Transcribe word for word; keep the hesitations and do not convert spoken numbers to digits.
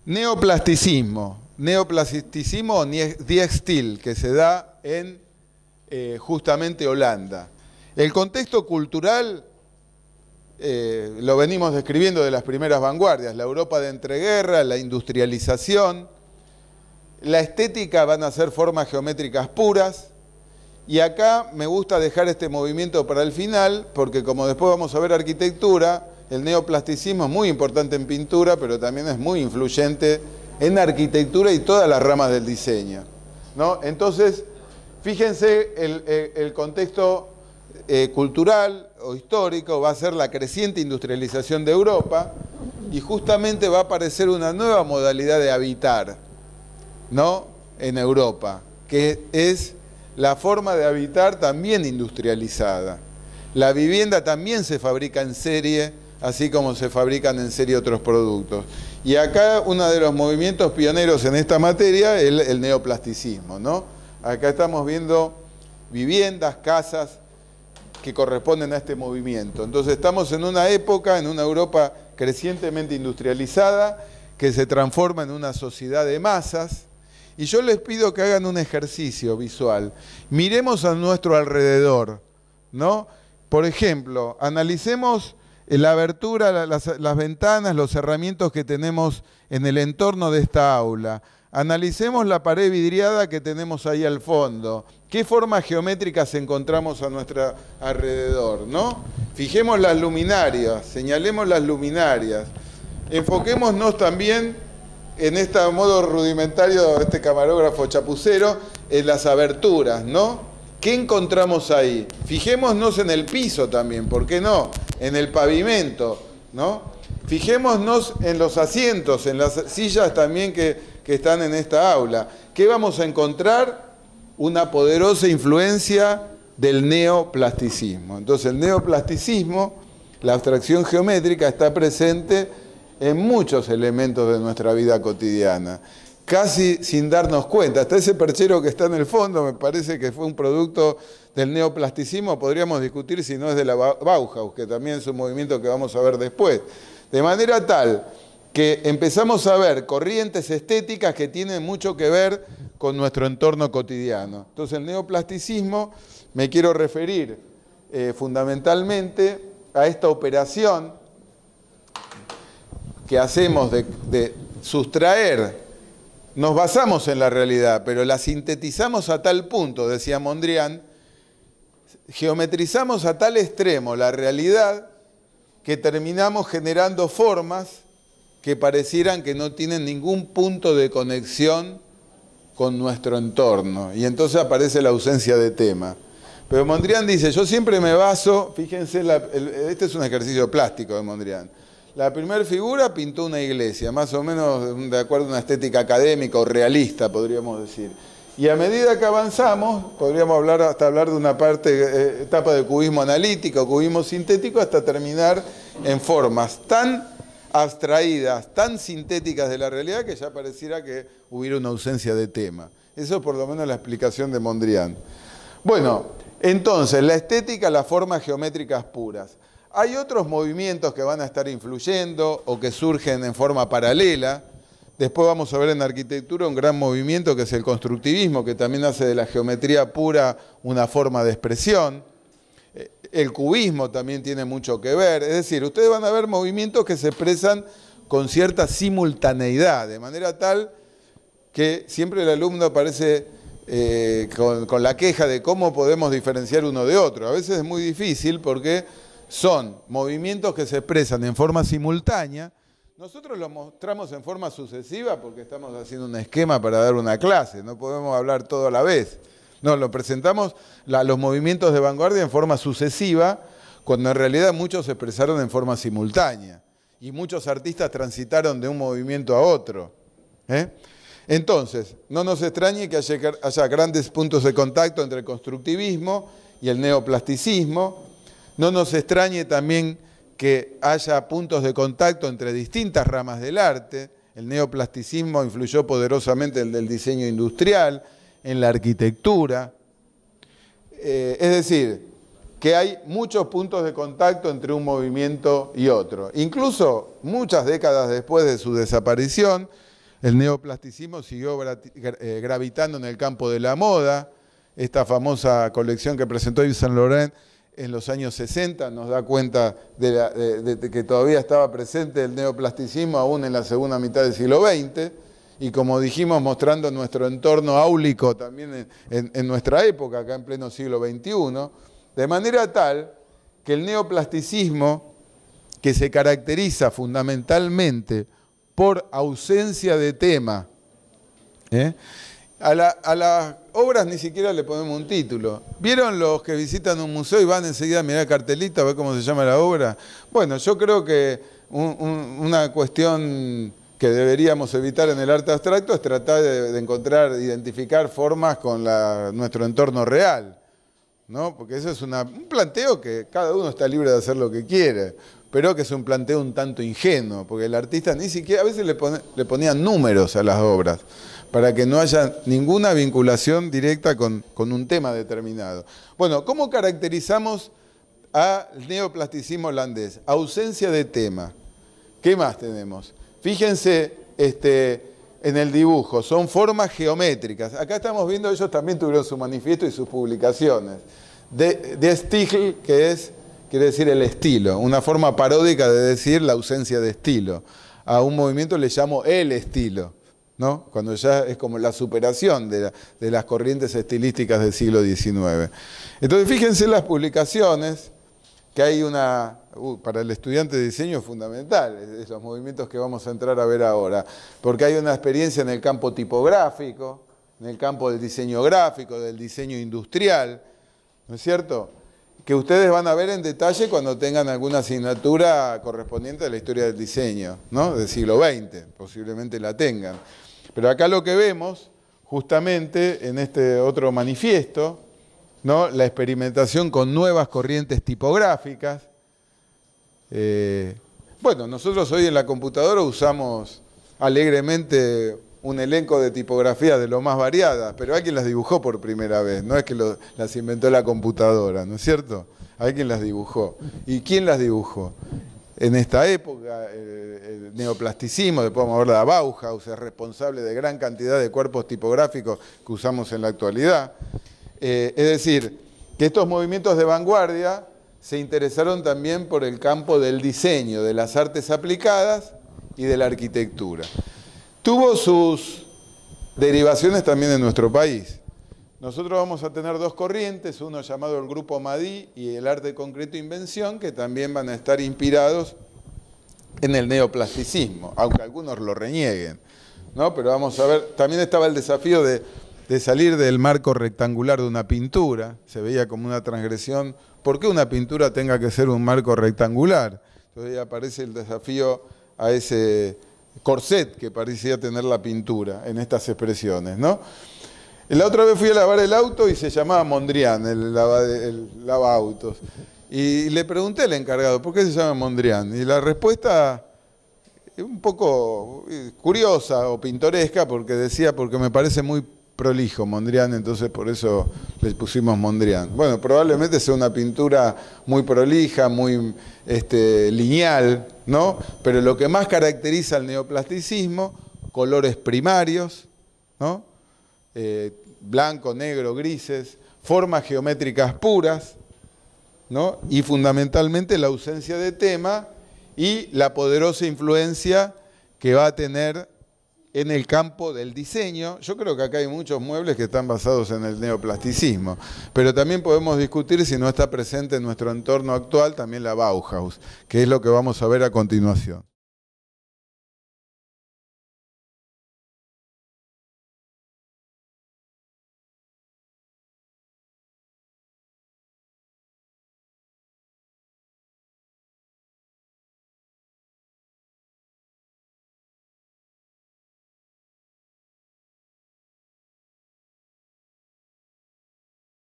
Neoplasticismo. Neoplasticismo o diextil, que se da en eh, justamente Holanda. El contexto cultural eh, lo venimos describiendo de las primeras vanguardias, la Europa de entreguerra, la industrialización, la estética van a ser formas geométricas puras, y acá me gusta dejar este movimiento para el final, porque como después vamos a ver arquitectura, el neoplasticismo es muy importante en pintura, pero también es muy influyente en arquitectura y todas las ramas del diseño, ¿no? Entonces, fíjense el, el, el contexto eh, cultural o histórico, va a ser la creciente industrialización de Europa, y justamente va a aparecer una nueva modalidad de habitar, ¿no? En Europa, que es la forma de habitar también industrializada. La vivienda también se fabrica en serie, así como se fabrican en serie otros productos. Y acá uno de los movimientos pioneros en esta materia es el, el neoplasticismo, ¿no? Acá estamos viendo viviendas, casas que corresponden a este movimiento. Entonces estamos en una época, en una Europa crecientemente industrializada, que se transforma en una sociedad de masas. Y yo les pido que hagan un ejercicio visual. Miremos a nuestro alrededor, ¿no? Por ejemplo, analicemos la abertura, las, las ventanas, los cerramientos que tenemos en el entorno de esta aula. Analicemos la pared vidriada que tenemos ahí al fondo. ¿Qué formas geométricas encontramos a nuestro alrededor, ¿no? Fijemos las luminarias, señalemos las luminarias. Enfoquémonos también en este modo rudimentario de este camarógrafo chapucero, en las aberturas, ¿no? ¿Qué encontramos ahí? Fijémonos en el piso también, ¿por qué no? En el pavimento, ¿no? Fijémonos en los asientos, en las sillas también que, que están en esta aula. ¿Qué vamos a encontrar? Una poderosa influencia del neoplasticismo. Entonces el neoplasticismo, la abstracción geométrica, está presente en muchos elementos de nuestra vida cotidiana, casi sin darnos cuenta. Hasta ese perchero que está en el fondo me parece que fue un producto del neoplasticismo, podríamos discutir si no es de la Bauhaus, que también es un movimiento que vamos a ver después. De manera tal que empezamos a ver corrientes estéticas que tienen mucho que ver con nuestro entorno cotidiano. Entonces el neoplasticismo, me quiero referir eh, fundamentalmente a esta operación que hacemos de, de sustraer, nos basamos en la realidad, pero la sintetizamos a tal punto, decía Mondrian, geometrizamos a tal extremo la realidad que terminamos generando formas que parecieran que no tienen ningún punto de conexión con nuestro entorno, y entonces aparece la ausencia de tema. Pero Mondrian dice, yo siempre me baso, fíjense, la, el, este es un ejercicio plástico de Mondrian. La primera figura pintó una iglesia, más o menos de acuerdo a una estética académica o realista, podríamos decir. Y a medida que avanzamos, podríamos hablar hasta hablar de una parte, eh, etapa de cubismo analítico, cubismo sintético, hasta terminar en formas tan abstraídas, tan sintéticas de la realidad, que ya pareciera que hubiera una ausencia de tema. Eso es por lo menos la explicación de Mondrian. Bueno, entonces, la estética, las formas geométricas puras. Hay otros movimientos que van a estar influyendo o que surgen en forma paralela. Después vamos a ver en arquitectura un gran movimiento que es el constructivismo, que también hace de la geometría pura una forma de expresión. El cubismo también tiene mucho que ver. Es decir, ustedes van a ver movimientos que se expresan con cierta simultaneidad, de manera tal que siempre el alumno aparece eh, con, con la queja de cómo podemos diferenciar uno de otro. A veces es muy difícil porque son movimientos que se expresan en forma simultánea. Nosotros lo mostramos en forma sucesiva porque estamos haciendo un esquema para dar una clase, no podemos hablar todo a la vez. No, lo presentamos la, los movimientos de vanguardia en forma sucesiva, cuando en realidad muchos se expresaron en forma simultánea y muchos artistas transitaron de un movimiento a otro. ¿eh? Entonces, no nos extrañe que haya, haya grandes puntos de contacto entre el constructivismo y el neoplasticismo. No nos extrañe también que haya puntos de contacto entre distintas ramas del arte. El neoplasticismo influyó poderosamente en el diseño industrial, en la arquitectura. Eh, es decir, que hay muchos puntos de contacto entre un movimiento y otro. Incluso muchas décadas después de su desaparición, El neoplasticismo siguió gravitando en el campo de la moda. Esta famosa colección que presentó Yves Saint Laurent en los años sesenta nos da cuenta de, la, de, de, de que todavía estaba presente el neoplasticismo aún en la segunda mitad del siglo veinte, y como dijimos, mostrando nuestro entorno áulico también en, en, en nuestra época, acá en pleno siglo veintiuno, de manera tal que el neoplasticismo, que se caracteriza fundamentalmente por ausencia de tema, ¿eh? A, la, a las obras ni siquiera le ponemos un título. ¿Vieron los que visitan un museo y van enseguida a mirar el cartelito a ver cómo se llama la obra? Bueno, yo creo que un, un, una cuestión que deberíamos evitar en el arte abstracto es tratar de, de encontrar, identificar formas con la, nuestro entorno real, ¿no? Porque eso es una, un planteo que cada uno está libre de hacer lo que quiere, pero que es un planteo un tanto ingenuo, porque el artista ni siquiera, a veces le, pone, le ponían números a las obras, para que no haya ninguna vinculación directa con, con un tema determinado. Bueno, ¿cómo caracterizamos al neoplasticismo holandés? Ausencia de tema. ¿Qué más tenemos? Fíjense este, en el dibujo, son formas geométricas. Acá estamos viendo, ellos también tuvieron su manifiesto y sus publicaciones. De, de Stil, que es, quiere decir el estilo, una forma paródica de decir la ausencia de estilo. A un movimiento le llamo el estilo, ¿no? Cuando ya es como la superación de, la, de las corrientes estilísticas del siglo diecinueve. Entonces, fíjense en las publicaciones, que hay una, uh, para el estudiante de diseño es fundamental, es los movimientos que vamos a entrar a ver ahora, porque hay una experiencia en el campo tipográfico, en el campo del diseño gráfico, del diseño industrial, ¿no es cierto?, que ustedes van a ver en detalle cuando tengan alguna asignatura correspondiente a la historia del diseño, ¿no?, del siglo veinte, posiblemente la tengan. Pero acá lo que vemos, justamente en este otro manifiesto, ¿no?, la experimentación con nuevas corrientes tipográficas. Eh, bueno, nosotros hoy en la computadora usamos alegremente un elenco de tipografías de lo más variadas, pero alguien las dibujó por primera vez, no es que lo, las inventó la computadora, ¿no es cierto? Alguien las dibujó. ¿Y quién las dibujó? En esta época, el, el neoplasticismo, después vamos a ver la Bauhaus, es responsable de gran cantidad de cuerpos tipográficos que usamos en la actualidad. Eh, es decir, que estos movimientos de vanguardia se interesaron también por el campo del diseño, de las artes aplicadas y de la arquitectura. Tuvo sus derivaciones también en nuestro país. Nosotros vamos a tener dos corrientes, uno llamado el Grupo Madí y el Arte Concreto Invención, que también van a estar inspirados en el neoplasticismo, aunque algunos lo renieguen, ¿no? Pero vamos a ver, también estaba el desafío de, de salir del marco rectangular de una pintura, se veía como una transgresión. ¿Por qué una pintura tenga que ser un marco rectangular? Entonces ahí aparece el desafío a ese corset que parecía tener la pintura en estas expresiones, ¿no? La otra vez fui a lavar el auto y se llamaba Mondrian, el lava, el lava autos. Y le pregunté al encargado, ¿por qué se llama Mondrian? Y la respuesta es un poco curiosa o pintoresca, porque decía, porque me parece muy prolijo Mondrian, entonces por eso le pusimos Mondrian. Bueno, probablemente sea una pintura muy prolija, muy este, lineal, ¿no? Pero lo que más caracteriza al neoplasticismo, colores primarios, ¿no? Eh, blanco, negro, grises, formas geométricas puras, ¿no? Y fundamentalmente la ausencia de tema y la poderosa influencia que va a tener en el campo del diseño. Yo creo que acá hay muchos muebles que están basados en el neoplasticismo, pero también podemos discutir si no está presente en nuestro entorno actual también la Bauhaus, que es lo que vamos a ver a continuación.